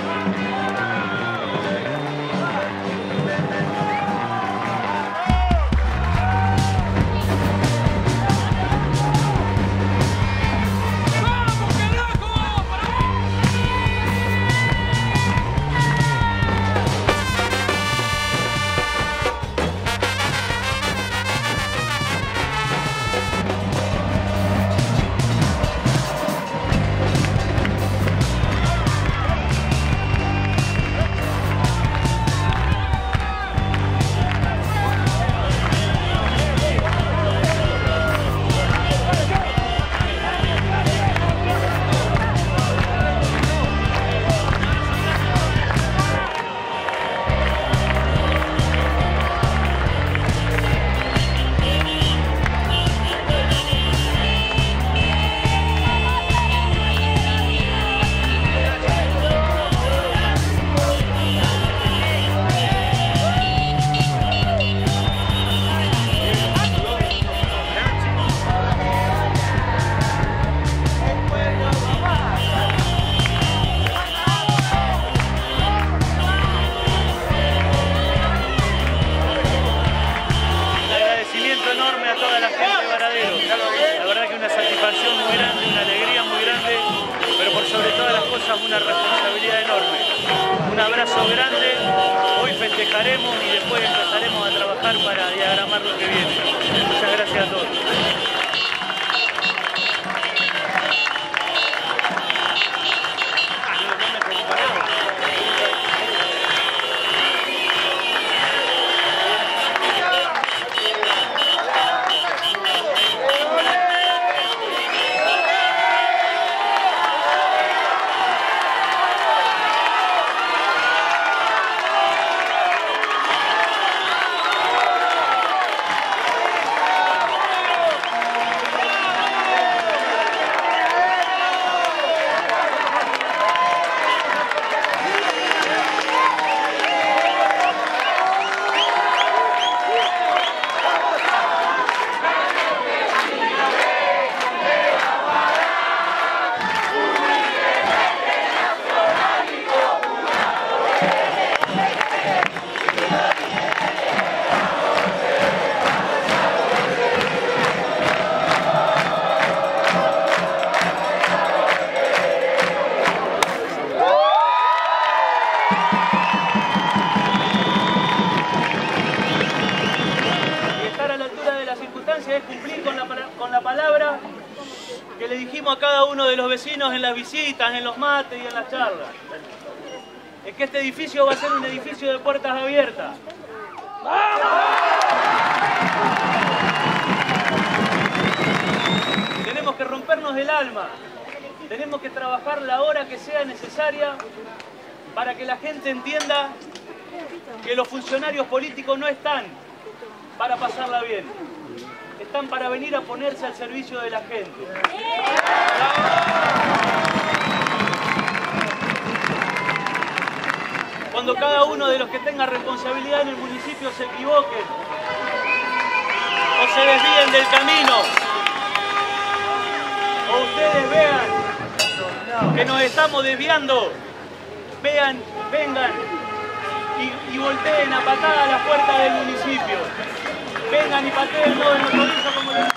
Enorme a toda la gente de Varadero. La verdad que una satisfacción muy grande, una alegría muy grande, pero por sobre todas las cosas una responsabilidad enorme. Un abrazo grande, hoy festejaremos y después empezaremos a trabajar para diagramar lo que viene. Muchas gracias a todos. Es cumplir con la palabra que le dijimos a cada uno de los vecinos en las visitas, en los mates y en las charlas. Es que este edificio va a ser un edificio de puertas abiertas. Tenemos que rompernos el alma, tenemos que trabajar la hora que sea necesaria para que la gente entienda que los funcionarios políticos no están para pasarla bien. Están para venir a ponerse al servicio de la gente. Cuando cada uno de los que tenga responsabilidad en el municipio se equivoquen o se desvíen del camino, o ustedes vean que nos estamos desviando, vengan y volteen a patada a la puerta del municipio. Vengan y pateen, no de nuestro como